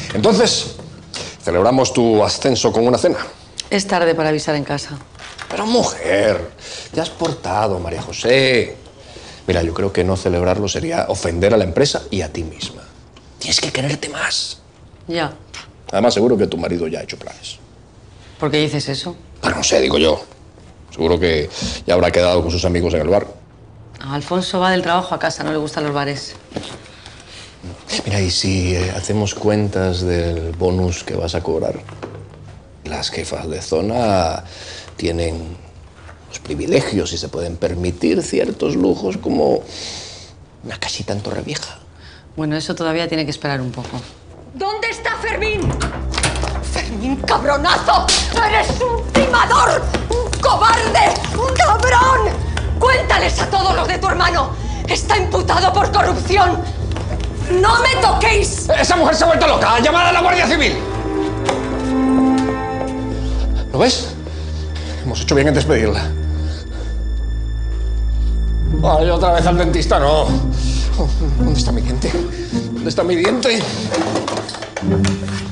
Entonces, celebramos tu ascenso con una cena. Es tarde para avisar en casa. Pero mujer, te has portado, María José. Mira, yo creo que no celebrarlo sería ofender a la empresa y a ti misma. Tienes que quererte más. Ya. Además, seguro que tu marido ya ha hecho planes. ¿Por qué dices eso? Pero no sé, digo yo. Seguro que ya habrá quedado con sus amigos en el bar. Alfonso va del trabajo a casa, no le gustan los bares. Mira, y si hacemos cuentas del bonus que vas a cobrar, las jefas de zona tienen los privilegios y se pueden permitir ciertos lujos como una casita en Torrevieja. Bueno, eso todavía tiene que esperar un poco. ¿Dónde está Fermín? ¡Fermín, cabronazo! ¡Eres un timador! ¡Un cobarde! ¡Un cabrón! ¡Cuéntales a todos los de tu hermano! ¡Está imputado por corrupción! ¡No me toquéis! ¡Esa mujer se ha vuelto loca! ¡Llamada a la Guardia Civil! ¿Lo ves? Hemos hecho bien en despedirla. Ay, otra vez al dentista, no. ¿Dónde está mi diente? ¿Dónde está mi diente?